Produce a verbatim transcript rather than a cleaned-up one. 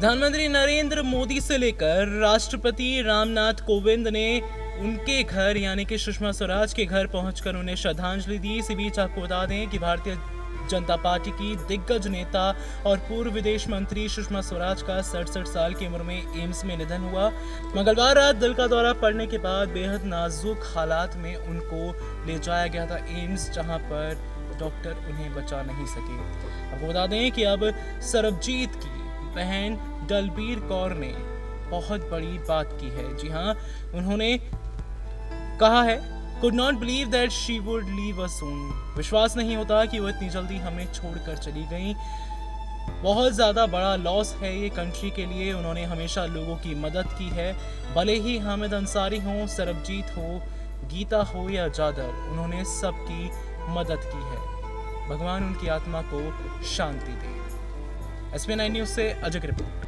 प्रधानमंत्री नरेंद्र मोदी से लेकर राष्ट्रपति रामनाथ कोविंद ने उनके घर यानी कि सुषमा स्वराज के घर पहुंचकर उन्हें श्रद्धांजलि दी। इसी बीच आपको बता दें कि भारतीय जनता पार्टी की दिग्गज नेता और पूर्व विदेश मंत्री सुषमा स्वराज का सड़सठ साल की उम्र में एम्स में निधन हुआ। मंगलवार रात दिल का दौरा पड़ने के बाद बेहद नाजुक हालात में उनको ले जाया गया था एम्स, जहां पर डॉक्टर उन्हें बचा नहीं सके। आपको बता दें कि अब सरबजीत की बहन दलबीर कौर ने बहुत बड़ी बात की है। जी हाँ, उन्होंने कहा है, could not believe that she would leave us soon। विश्वास नहीं होता कि वो इतनी जल्दी हमें छोड़कर चली गई। बहुत ज़्यादा बड़ा लॉस है ये कंट्री के लिए। उन्होंने हमेशा लोगों की मदद की है, भले ही हामिद अंसारी हो, सरबजीत हो, गीता हो या जादर, उन्होंने सबकी मदद की है। भगवान उनकी आत्मा को शांति दे। एस पी नाइन न्यूज़ से अजय की रिपोर्ट।